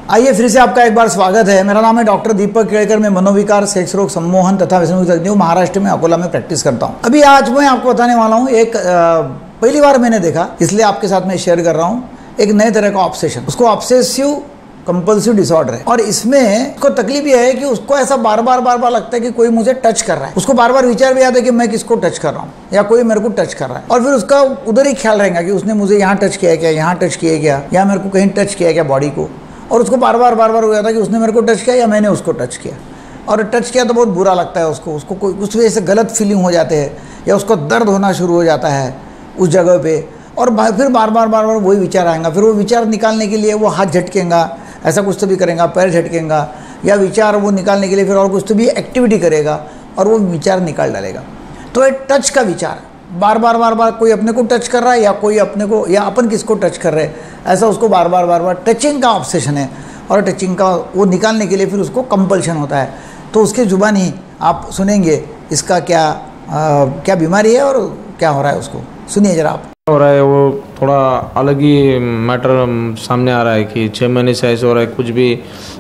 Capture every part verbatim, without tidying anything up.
आइए फिर से आपका एक बार स्वागत है। मेरा नाम है डॉक्टर दीपक केड़कर। मैं मनोविकार, सेक्स रोग, सम्मोहन तथा व्यसन तज्ञ हूँ। महाराष्ट्र में अकोला में प्रैक्टिस करता हूँ। अभी आज मैं आपको बताने वाला हूँ, एक आ, पहली बार मैंने देखा, इसलिए आपके साथ मैं शेयर कर रहा हूँ, एक नए तरह का ऑब्सेशन। उसको ऑब्सेसिव कंपल्सिव डिसऑर्डर है। और इसमें उसको तकलीफ यह है कि उसको ऐसा बार बार बार बार लगता है कि कोई मुझे टच कर रहा है। उसको बार बार विचार भी आता है कि मैं किसको टच कर रहा हूँ या कोई मेरे को टच कर रहा है। और फिर उसका उधर ही ख्याल रहेगा कि उसने मुझे यहाँ टच किया क्या, यहाँ टच किया क्या, या मेरे को कहीं टच किया क्या बॉडी को। और उसको बार बार बार बार हो जाता है कि उसने मेरे को टच किया या मैंने उसको टच किया। और टच किया तो बहुत बुरा लगता है उसको उसको कोई उस वजह से गलत फीलिंग हो जाते हैं या उसको दर्द होना शुरू हो जाता है उस जगह पे। और फिर बार बार बार बार वही विचार आएगा। फिर वो विचार निकालने के लिए वो हाथ झटकेगा, ऐसा कुछ तो भी करेगा, पैर झटकेगा, या विचार वो निकालने के लिए फिर और कुछ तो भी एक्टिविटी करेगा और वो विचार निकाल डालेगा। तो ये टच का विचार बार बार बार बार कोई अपने को टच कर रहा है या कोई अपने को या अपन किसको टच कर रहे हैं, ऐसा उसको बार बार बार बार टचिंग का ऑब्सेशन है। और टचिंग का वो निकालने के लिए फिर उसको कंपल्शन होता है। तो उसके जुबानी आप सुनेंगे इसका क्या आ, क्या बीमारी है और क्या हो रहा है उसको। सुनिए जरा आप। हो रहा है वो थोड़ा अलग ही मैटर सामने आ रहा है कि छः महीने से ऐसा हो रहा है, कुछ भी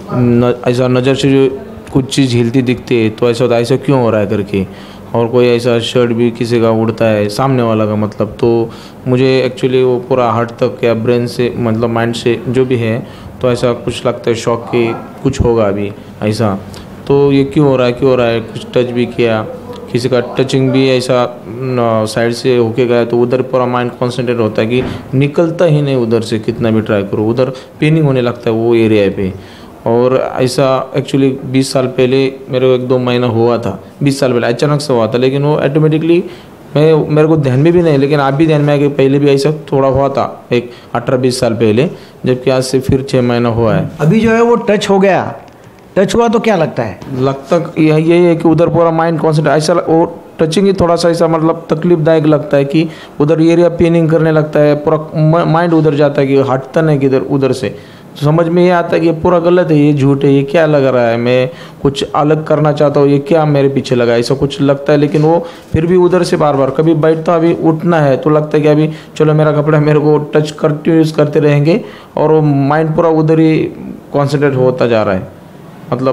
न, ऐसा नज़र से जो कुछ चीज़ हिलती दिखती है तो ऐसा होता है ऐसा क्यों हो रहा है करके। और कोई ऐसा शर्ट भी किसी का उड़ता है सामने वाला का, मतलब तो मुझे एक्चुअली वो पूरा हार्ट तक या ब्रेन से मतलब माइंड से जो भी है तो ऐसा कुछ लगता है शौक कि कुछ होगा अभी ऐसा। तो ये क्यों हो रहा है क्यों हो रहा है कुछ टच भी किया, किसी का टचिंग भी ऐसा साइड से होके गया तो उधर पूरा माइंड कॉन्सेंट्रेट होता है कि निकलता ही नहीं उधर से, कितना भी ट्राई करो उधर पेनिंग होने लगता है वो एरिया पे। और ऐसा एक्चुअली बीस साल पहले मेरे को एक दो महीना हुआ था, बीस साल पहले अचानक से हुआ था, लेकिन वो ऑटोमेटिकली मैं मेरे को ध्यान में भी नहीं, लेकिन आप भी ध्यान में आया कि पहले भी ऐसा थोड़ा हुआ था एक अठारह बीस साल पहले, जबकि आज से फिर छः महीना हुआ है। अभी जो है वो टच हो गया, टच हुआ तो क्या लगता है? लगता यही है कि उधर पूरा माइंड कॉन्सेंट्रेट ऐसा वो टचिंग ही थोड़ा सा ऐसा मतलब तकलीफदायक लगता है कि उधर एरिया पेनिंग करने लगता है, पूरा माइंड उधर जाता है कि हटता नहीं किधर उधर से। तो समझ में ये आता है कि ये पूरा गलत है, ये झूठ है, ये क्या लग रहा है, मैं कुछ अलग करना चाहता हूँ, ये क्या मेरे पीछे लगा, ऐसा कुछ लगता है। लेकिन वो फिर भी उधर से बार बार कभी बैठता अभी उठना है तो लगता है कि अभी चलो मेरा कपड़ा मेरे को टच करते यूज़ करते रहेंगे और वो माइंड पूरा उधर ही कॉन्सेंट्रेट होता जा रहा है। मतलब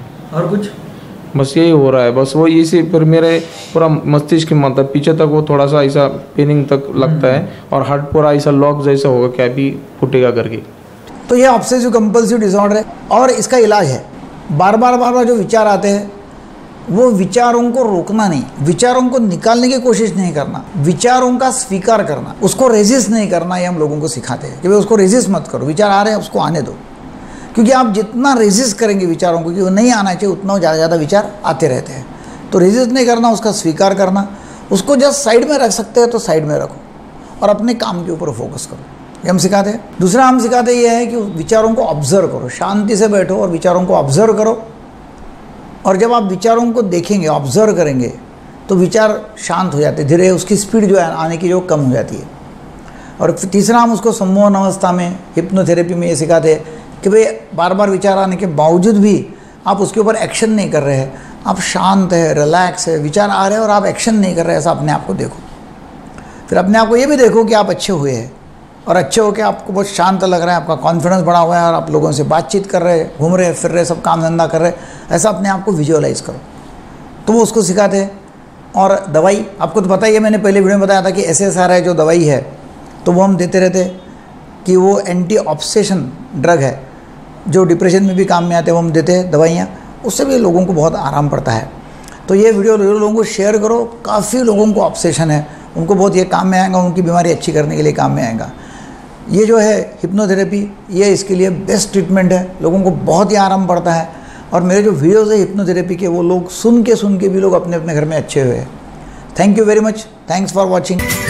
और कुछ बस यही हो रहा है, बस वो इसी फिर मेरे पूरा मस्तिष्क मतलब पीछे तक वो थोड़ा सा ऐसा पेनिंग तक लगता है और हार्ट पूरा ऐसा लॉक जैसा होगा क्या अभी फूटेगा करके। तो ये ऑब्सेसिव कंपल्सिव डिसऑर्डर है और इसका इलाज है बार बार बार बार जो विचार आते हैं वो विचारों को रोकना नहीं, विचारों को निकालने की कोशिश नहीं करना, विचारों का स्वीकार करना, उसको रेजिस्ट नहीं करना। ये हम लोगों को सिखाते हैं कि भाई उसको रेजिस्ट मत करो, विचार आ रहे हैं उसको आने दो। क्योंकि आप जितना रेजिस्ट करेंगे विचारों को कि वो नहीं आना चाहिए, उतना ज़्यादा ज़्यादा विचार आते रहते हैं। तो रेजिस्ट नहीं करना, उसका स्वीकार करना, उसको जस्ट साइड में रख सकते हैं तो साइड में रखो और अपने काम के ऊपर फोकस करो। ये हम सिखाते हैं। दूसरा हम सिखाते ये है कि विचारों को ऑब्जर्व करो, शांति से बैठो और विचारों को ऑब्जर्व करो। और जब आप विचारों को देखेंगे, ऑब्जर्व करेंगे, तो विचार शांत हो जाते, धीरे उसकी स्पीड जो है आने की जो कम हो जाती है। और तीसरा हम उसको सम्मोहन अवस्था में हिप्नोथेरेपी में ये सिखाते हैं कि भाई बार बार विचार आने के बावजूद भी आप उसके ऊपर एक्शन नहीं कर रहे हैं, आप शांत है, रिलैक्स है, विचार आ रहे हैं और आप एक्शन नहीं कर रहे हैं, ऐसा अपने आप को देखो। फिर अपने आप को ये भी देखो कि आप अच्छे हुए हैं और अच्छे होकर आपको बहुत शांत लग रहा है, आपका कॉन्फिडेंस बढ़ा हुआ है और आप लोगों से बातचीत कर रहे हैं, घूम रहे हैं, फिर रहे, सब काम धंधा कर रहे हैं, ऐसा अपने आप को विजुअलाइज करो। तो वो उसको सिखाते हैं। और दवाई आपको तो पता ही है, मैंने पहले वीडियो में बताया था कि एस एस आर आई जो दवाई है तो वो हम देते रहते हैं कि वो एंटी ऑब्सेशन ड्रग है जो डिप्रेशन में भी काम में आते हैं, वो हम देते हैं दवाइयाँ, उससे भी लोगों को बहुत आराम पड़ता है। तो ये वीडियो लोगों को शेयर करो, काफ़ी लोगों को ऑब्सेशन है, उनको बहुत ये काम में आएगा, उनकी बीमारी अच्छी करने के लिए काम में आएगा। ये जो है हिप्नोथेरेपी, ये इसके लिए बेस्ट ट्रीटमेंट है, लोगों को बहुत ही आराम पड़ता है। और मेरे जो वीडियोज़ है हिप्नोथेरेपी के वो लोग सुन के सुन के भी लोग अपने अपने घर में अच्छे हुए हैं। Thank you very much, thanks for watching.